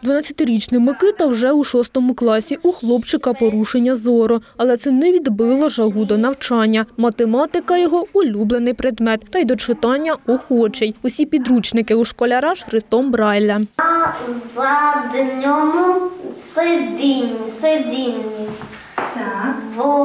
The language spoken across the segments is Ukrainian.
12-річний Микита вже у 6 класі. У хлопчика порушення зору. Але це не відбило жагу до навчання. Математика – його улюблений предмет. Та й до читання охочий. Усі підручники у школяра шрифтом Брайля. А задньому сидінні. Так.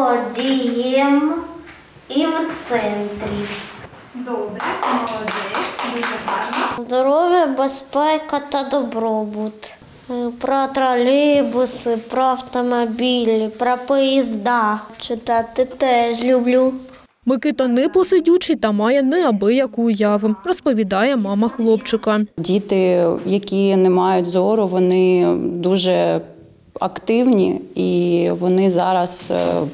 Водієм і в центрі. Добре, молодець, дуже гарно. Здоров'я, безпека та добробут. Про тролейбуси, про автомобілі, про поїзда. Читати теж люблю. Микита непосидючий та має неабияку уяву, розповідає мама хлопчика. Діти, які не мають зору, вони дуже активні і вони зараз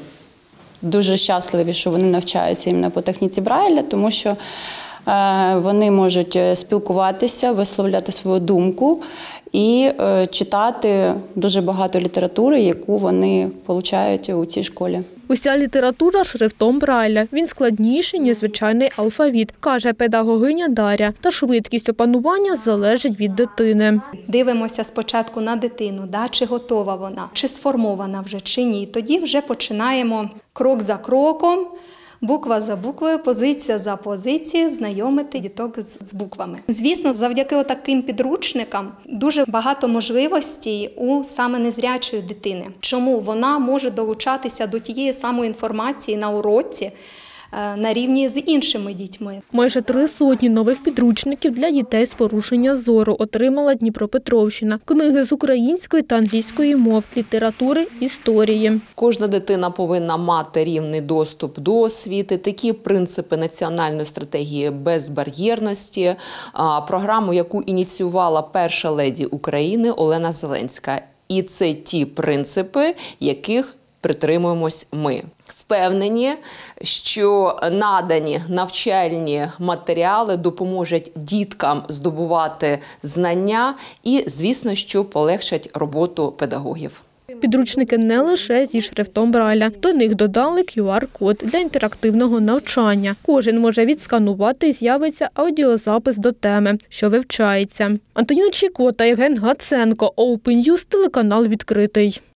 дуже щасливі, що вони навчаються іменно по техніці Брайля, тому що вони можуть спілкуватися, висловляти свою думку і читати дуже багато літератури, яку вони отримують у цій школі. Уся література шрифтом Брайля. Він складніший, ніж звичайний алфавіт, каже педагогиня Дар'я. Та швидкість опанування залежить від дитини. Дивимося спочатку на дитину, чи готова вона, чи сформована вже, чи ні. Тоді вже починаємо крок за кроком, буква за буквою, позиція за позицією знайомити діток з буквами. Звісно, завдяки таким підручникам дуже багато можливостей у саме незрячої дитини. Чому? Вона може долучатися до тієї самої інформації на уроці на рівні з іншими дітьми. Майже 300 нових підручників для дітей з порушення зору отримала Дніпропетровщина. Книги з української та англійської мов, літератури, історії. Кожна дитина повинна мати рівний доступ до освіти. Такі принципи національної стратегії безбар'єрності, програму, яку ініціювала перша леді України Олена Зеленська. І це ті принципи, яких притримуємось ми. Впевнені, що надані навчальні матеріали допоможуть діткам здобувати знання і, звісно, що полегшать роботу педагогів. Підручники не лише зі шрифтом Брайля. До них додали QR-код для інтерактивного навчання. Кожен може відсканувати і з'явиться аудіозапис до теми, що вивчається. Антоніна Чіко та Євген Гаценко, Open News, телеканал «Відкритий».